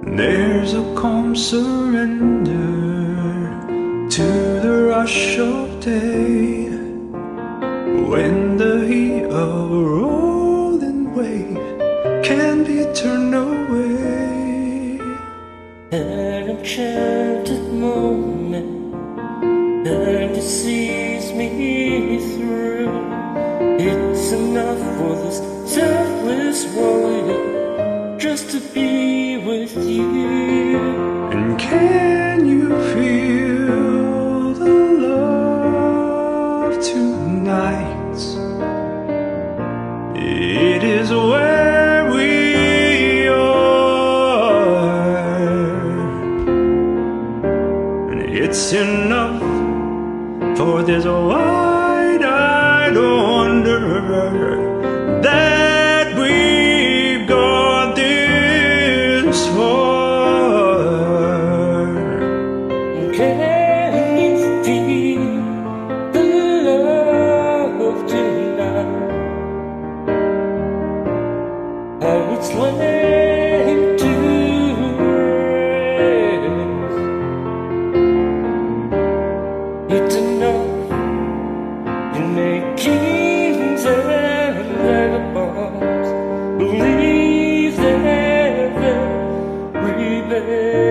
There's a calm surrender to the rush of day, when the heat of a rolling wave can be turned away. An enchanted moment, and it sees me through. It's enough for this selfless warrior just to be with you. And can you feel the love tonight? It is where we are, and it's enough for this wide-eyed wonder that we've got this far. Can you feel the love tonight? How it's laid to rest. It's enough to make kings and vagabonds believe their very best.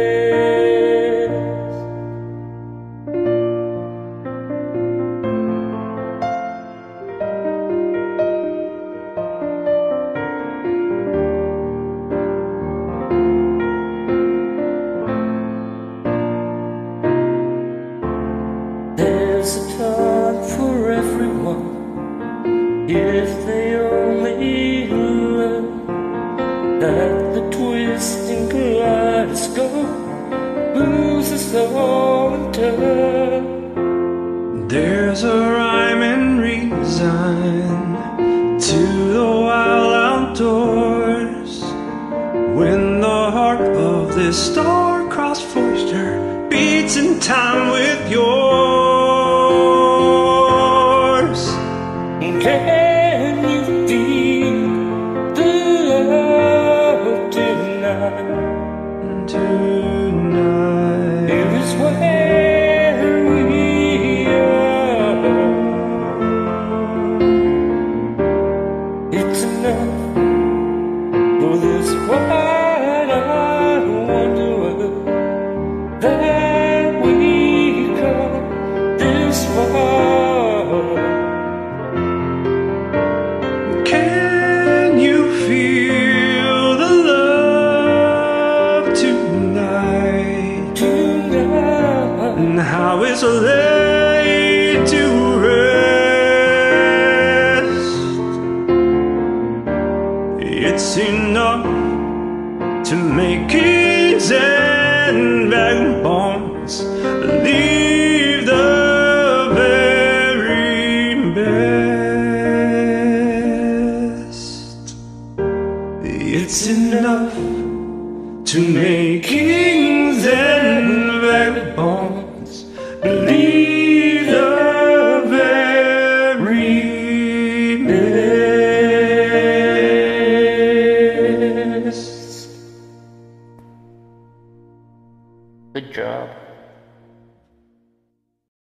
There's a time for everyone, if they only learn that the twisting kaleidoscope moves us all in turn. There's a rhyme and reason to the wild outdoors, when the heart of this star-crossed voyager beats in time with yours. Can you feel the love tonight? Tonight, Here is where we are. It's enough for this wide-eyed wonder that we come this far. can you feel the love tonight? Tonight, And how it's laid to rest. It's enough to make kings and vagabonds believe the very best. It's enough to make kings and vagabonds believe the very best. good job.